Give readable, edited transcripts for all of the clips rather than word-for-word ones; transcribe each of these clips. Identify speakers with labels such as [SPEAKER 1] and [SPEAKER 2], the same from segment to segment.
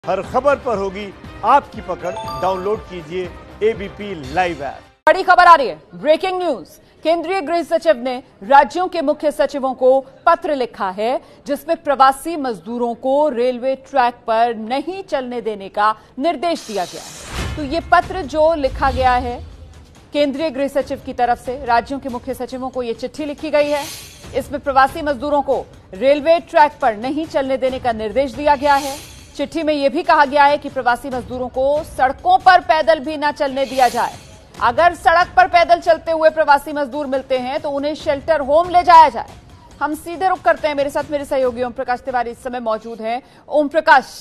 [SPEAKER 1] हर खबर पर होगी आपकी पकड़। डाउनलोड कीजिए एबीपी लाइव ऐप।
[SPEAKER 2] बड़ी खबर आ रही है, ब्रेकिंग न्यूज। केंद्रीय गृह सचिव ने राज्यों के मुख्य सचिवों को पत्र लिखा है जिसमें प्रवासी मजदूरों को रेलवे ट्रैक पर नहीं चलने देने का निर्देश दिया गया है। तो ये पत्र जो लिखा गया है केंद्रीय गृह सचिव की तरफ से राज्यों के मुख्य सचिवों को ये चिट्ठी लिखी गई है। इसमें प्रवासी मजदूरों को रेलवे ट्रैक पर नहीं चलने देने का निर्देश दिया गया है। चिट्ठी में यह भी कहा गया है कि प्रवासी मजदूरों को सड़कों पर पैदल भी ना चलने दिया जाए। अगर सड़क पर पैदल चलते हुए प्रवासी मजदूर मिलते हैं तो उन्हें शेल्टर होम ले जाया जाए। हम सीधे रुख करते हैं, मेरे साथ मेरे सहयोगी ओम प्रकाश तिवारी इस समय मौजूद हैं। ओम प्रकाश,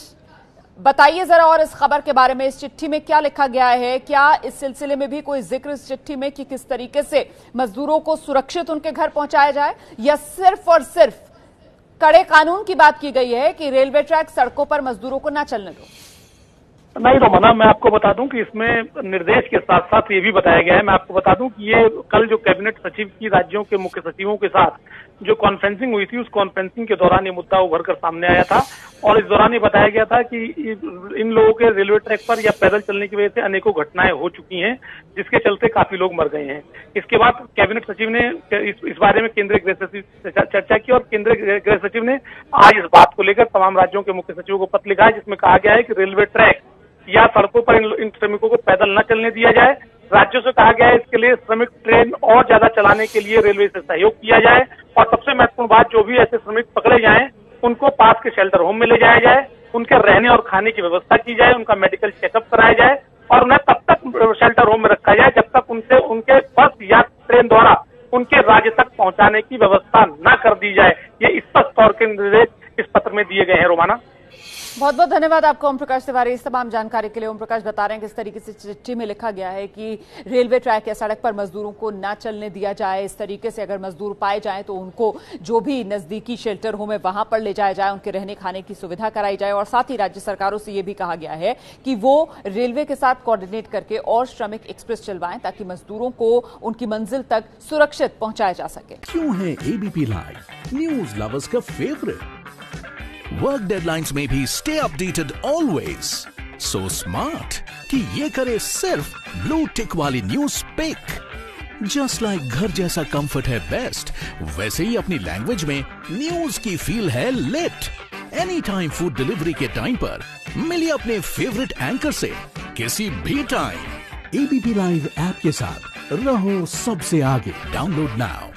[SPEAKER 2] बताइए जरा और इस खबर के बारे में, इस चिट्ठी में क्या लिखा गया है? क्या इस सिलसिले में भी कोई जिक्र इस चिट्ठी में कि किस तरीके से मजदूरों को सुरक्षित उनके घर पहुंचाया जाए, या सिर्फ और सिर्फ कड़े कानून की बात की गई है कि रेलवे ट्रैक सड़कों पर मजदूरों को ना चलने दो?
[SPEAKER 3] नहीं रोमाना, मैं आपको बता दूं कि इसमें निर्देश के साथ साथ ये भी बताया गया है। मैं आपको बता दूं कि ये कल जो कैबिनेट सचिव की राज्यों के मुख्य सचिवों के साथ जो कॉन्फ्रेंसिंग हुई थी, उस कॉन्फ्रेंसिंग के दौरान ये मुद्दा उभर कर सामने आया था और इस दौरान ये बताया गया था कि इन लोगों के रेलवे ट्रैक पर या पैदल चलने की वजह से अनेकों घटनाएं हो चुकी हैं, जिसके चलते काफी लोग मर गए हैं। इसके बाद कैबिनेट सचिव ने इस बारे में केंद्रीय गृह सचिव से चर्चा की और केंद्रीय गृह सचिव ने आज इस बात को लेकर तमाम राज्यों के मुख्य सचिवों को पत्र लिखा है, जिसमें कहा गया है कि रेलवे ट्रैक या सड़कों पर इन श्रमिकों को पैदल न चलने दिया जाए। राज्यों से कहा गया है इसके लिए श्रमिक ट्रेन और ज्यादा चलाने के लिए रेलवे से सहयोग किया जाए और सबसे महत्वपूर्ण बात, जो भी ऐसे श्रमिक पकड़े जाएं उनको पास के शेल्टर होम में ले जाया जाए, उनके रहने और खाने की व्यवस्था की जाए, उनका मेडिकल चेकअप कराया जाए और उन्हें तब तक शेल्टर होम में रखा जाए जब तक उनके बस या ट्रेन द्वारा उनके राज्य तक पहुंचाने की व्यवस्था न कर दी जाए। ये स्पष्ट तौर के निर्देश इस पत्र में दिए गए हैं। रोमाना,
[SPEAKER 2] बहुत बहुत धन्यवाद आपको ओम प्रकाश तिवारी इस तमाम जानकारी के लिए। ओम प्रकाश बता रहे हैं किस तरीके से चिट्ठी में लिखा गया है कि रेलवे ट्रैक या सड़क पर मजदूरों को ना चलने दिया जाए। इस तरीके से अगर मजदूर पाए जाएं तो उनको जो भी नजदीकी शेल्टर होम है वहां पर ले जाया जाए, उनके रहने खाने की सुविधा कराई जाए और साथ ही राज्य सरकारों से यह भी कहा गया है कि वो रेलवे के साथ कोऑर्डिनेट करके और श्रमिक एक्सप्रेस चलवाएं ताकि मजदूरों को उनकी मंजिल तक सुरक्षित पहुंचाया जा सके।
[SPEAKER 4] क्यों है एबीपी लाइव न्यूज लवर्स का फेवरेट? वर्क डेडलाइंस में भी stay updated always. So smart कि ये करे सिर्फ ब्लू टिक वाली न्यूज पिक। जस्ट लाइक घर जैसा कंफर्ट है बेस्ट, वैसे ही अपनी लैंग्वेज में न्यूज की फील है lit. Any time food delivery के टाइम पर मिलिए अपने फेवरेट एंकर से किसी भी टाइम। एबीपी लाइव ऐप के साथ रहो सबसे आगे। Download now.